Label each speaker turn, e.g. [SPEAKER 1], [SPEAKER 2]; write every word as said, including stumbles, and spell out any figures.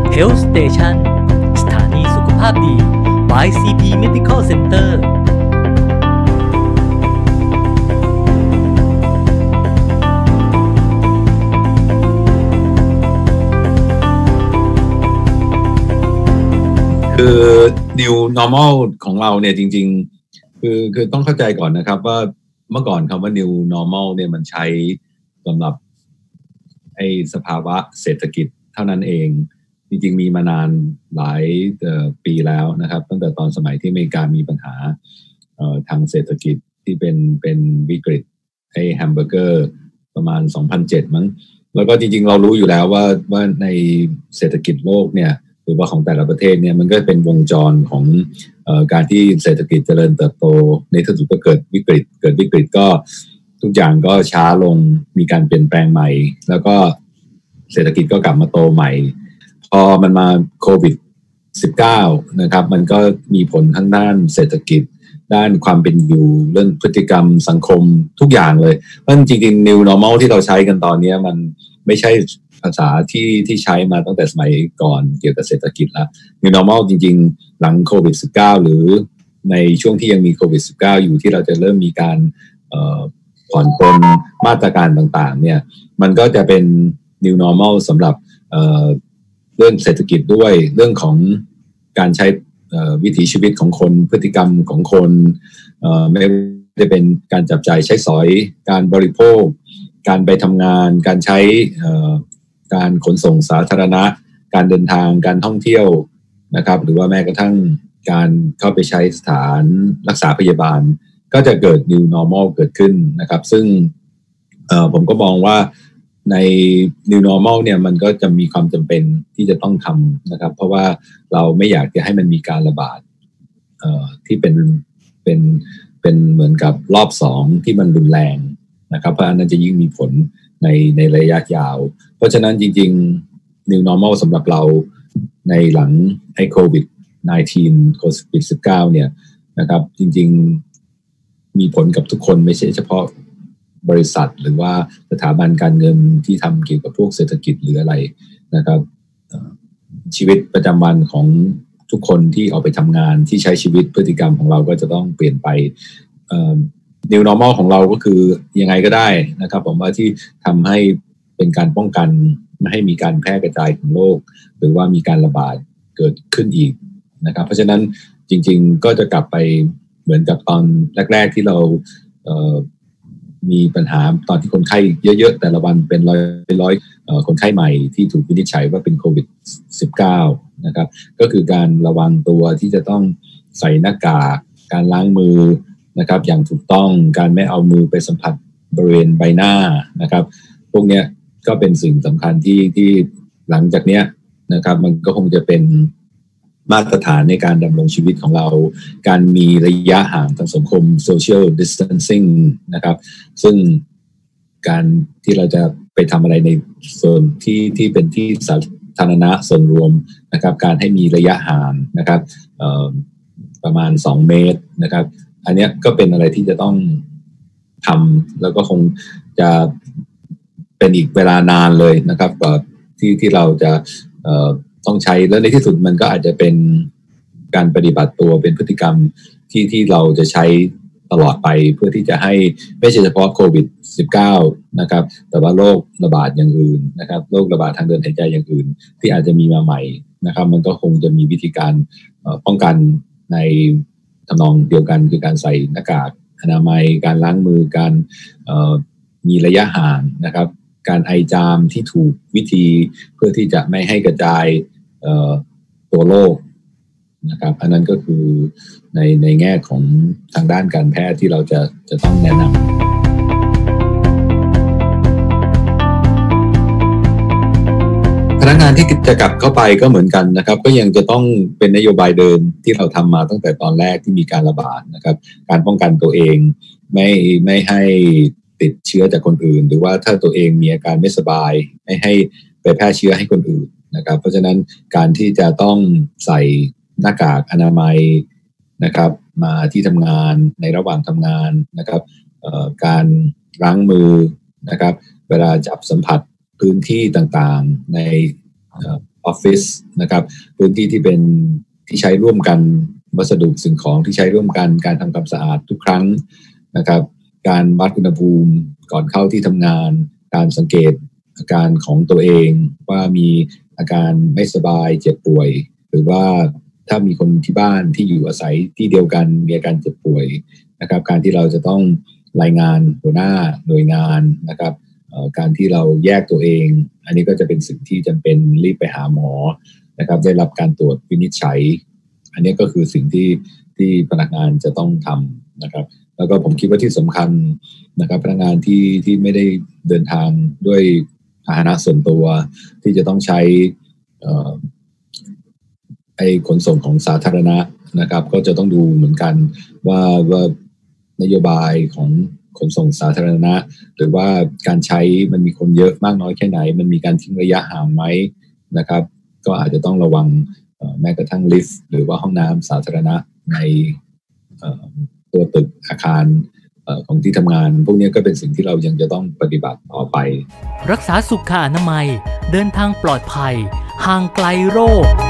[SPEAKER 1] Health Station สถานีสุขภาพดี by ซี พี Medical Center
[SPEAKER 2] คือ New Normal ของเราเนี่ยจริงๆคือคือต้องเข้าใจก่อนนะครับว่าเมื่อก่อนคำว่า New Normal เนี่ยมันใช้สำหรับไอ้สภาวะเศรษฐกิจเท่านั้นเองจริงๆมีมานานหลายปีแล้วนะครับตั้งแต่ตอนสมัยที่อเมริกามีปัญหาทางเศรษฐกิจที่เป็นเป็นวิกฤตไอ้แฮมเบอร์เกอร์ประมาณสองพันเจ็ดมั้งแล้วก็จริงๆเรารู้อยู่แล้วว่าว่าในเศรษฐกิจโลกเนี่ยหรือว่าของแต่ละประเทศเนี่ยมันก็เป็นวงจรของเอ่อการที่เศรษฐกิจเจริญเติบโตในที่สุดก็เกิดวิกฤตเกิดวิกฤตก็ทุกอย่างก็ช้าลงมีการเปลี่ยนแปลงใหม่แล้วก็เศรษฐกิจก็กลับมาโตใหม่พอมันมาโควิด สิบเก้า นะครับมันก็มีผลทั้งด้านเศรษฐกิจด้านความเป็นอยู่เรื่องพฤติกรรมสังคมทุกอย่างเลยเพราะจริงๆ New Normal ที่เราใช้กันตอนนี้มันไม่ใช่ภาษาที่ที่ใช้มาตั้งแต่สมัยก่อนเกี่ยวกับเศรษฐกิจแล้ว New Normal จริงๆหลังโควิด สิบเก้า หรือในช่วงที่ยังมีโควิด สิบเก้า อยู่ที่เราจะเริ่มมีการเอ่อผ่อนปลนมาตรการต่างๆเนี่ยมันก็จะเป็น New Normal สำหรับเอ่อเรื่องเศรษฐกิจด้วยเรื่องของการใช้วิถีชีวิตของคนพฤติกรรมของคนไม่ว่าจะเป็นการจับจ่ายใช้สอยการบริโภคการไปทำงานการใช้การขนส่งสาธารณะการเดินทางการท่องเที่ยวนะครับหรือว่าแม้กระทั่งการเข้าไปใช้สถานรักษาพยาบาลก็จะเกิด New Normal เกิดขึ้นนะครับซึ่งผมก็มองว่าใน New Normal เนี่ยมันก็จะมีความจำเป็นที่จะต้องทำนะครับเพราะว่าเราไม่อยากจะให้มันมีการระบาดที่เป็นเป็นเป็นเหมือนกับรอบสองที่มันรุนแรงนะครับเพราะอันนั้นจะยิ่งมีผลในในระยะยาวเพราะฉะนั้นจริงๆ New Normal สำหรับเราในหลังไอ้โควิด สิบเก้า โควิด สิบเก้า เนี่ยนะครับจริงๆมีผลกับทุกคนไม่ใช่เฉพาะบริษัทหรือว่าสถาบันการเงินที่ทำเกี่ยวกับพวกเศรษฐกิจหรืออะไรนะครับชีวิตประจำวันของทุกคนที่ออกไปทำงานที่ใช้ชีวิตพฤติกรรมของเราก็จะต้องเปลี่ยนไปNew Normal ของเราก็คือยังไงก็ได้นะครับผมว่าที่ทำให้เป็นการป้องกันไม่ให้มีการแพร่กระจายของโรคหรือว่ามีการระบาดเกิดขึ้นอีกนะครับเพราะฉะนั้นจริงๆก็จะกลับไปเหมือนกับตอนแรกๆที่เราเอ่อมีปัญหาตอนที่คนไข้เยอะๆแต่ละวันเป็นร้อยร้อยคนไข้ใหม่ที่ถูกวินิจฉัยว่าเป็นโควิด สิบเก้า นะครับก็คือการระวังตัวที่จะต้องใส่หน้ากากการล้างมือนะครับอย่างถูกต้องการไม่เอามือไปสัมผัสบริเวณใบหน้านะครับพวกนี้ก็เป็นสิ่งสำคัญที่ที่หลังจากนี้นะครับมันก็คงจะเป็นมาตรฐานในการดำรงชีวิตของเราการมีระยะห่างทางสังคม social distancing นะครับซึ่งการที่เราจะไปทำอะไรในส่วนที่ที่เป็นที่สาธารณะส่วนรวมนะครับการให้มีระยะห่างนะครับประมาณสองเมตรนะครับอันนี้ก็เป็นอะไรที่จะต้องทำแล้วก็คงจะเป็นอีกเวลานานเลยนะครับที่ที่เราจะต้องใช้แล้วในที่สุดมันก็อาจจะเป็นการปฏิบัติตัวเป็นพฤติกรรมที่ที่เราจะใช้ตลอดไปเพื่อที่จะให้ไม่ใช่เฉพาะโควิด สิบเก้า นะครับแต่ว่าโรคระบาดอย่างอื่นนะครับโรคระบาดทางเดินหายใจอย่างอื่นที่อาจจะมีมาใหม่นะครับมันก็คงจะมีวิธีการป้องกันในทำนองเดียวกันคือการใส่หน้ากากอนามัยการล้างมือการมีระยะห่างนะครับการไอจามที่ถูกวิธีเพื่อที่จะไม่ให้กระจายตัวโรคนะครับอันนั้นก็คือในในแง่ของทางด้านการแพทย์ที่เราจะจะต้องแนะนำพนักงานที่จะกลับเข้าไปก็เหมือนกันนะครับก็ยังจะต้องเป็นนโยบายเดิมที่เราทำมาตั้งแต่ตอนแรกที่มีการระบาดนะครับการป้องกันตัวเองไม่ไม่ให้ติดเชื้อจากคนอื่นหรือว่าถ้าตัวเองมีอาการไม่สบายไม่ให้ไปแพร่เชื้อให้คนอื่นนะครับเพราะฉะนั้นการที่จะต้องใส่หน้ากากอนามัยนะครับมาที่ทำงานในระหว่างทำงานนะครับการล้างมือนะครับเวลาจับสัมผัสพื้นที่ต่างๆในออฟฟิศนะครับพื้นที่ที่เป็นที่ใช้ร่วมกันวัสดุสิ่งของที่ใช้ร่วมกันการทำความสะอาดทุกครั้งนะครับการวัดอุณหภูมิก่อนเข้าที่ทำงานการสังเกตอาการของตัวเองว่ามีอาการไม่สบายเจ็บป่วยหรือว่าถ้ามีคนที่บ้านที่อยู่อาศัยที่เดียวกันมีอาการเจ็บป่วยนะครับการที่เราจะต้องรายงานหัวหน้าหน่วยงานนะครับการที่เราแยกตัวเองอันนี้ก็จะเป็นสิ่งที่จำเป็นรีบไปหาหมอนะครับได้รับการตรวจวินิจฉัยอันนี้ก็คือสิ่งที่ที่พนักงานจะต้องทำนะครับแล้วก็ผมคิดว่าที่สำคัญนะครับพนักงานที่ที่ไม่ได้เดินทางด้วยพาหนะส่วนตัวที่จะต้องใช้ไอ้ขนส่งของสาธารณะนะครับก็จะต้องดูเหมือนกันว่าว่านโยบายของขนส่งสาธารณะหรือว่าการใช้มันมีคนเยอะมากน้อยแค่ไหนมันมีการทิ้งระยะห่างไหมนะครับก็อาจจะต้องระวังแม้กระทั่งลิฟต์หรือว่าห้องน้ำสาธารณะในตัวตึกอาคารของที่ทำงานพวกนี้ก็เป็นสิ่งที่เรายังจะต้องปฏิบัติต่อไป
[SPEAKER 1] รักษาสุขอนามัยเดินทางปลอดภัยห่างไกลโรค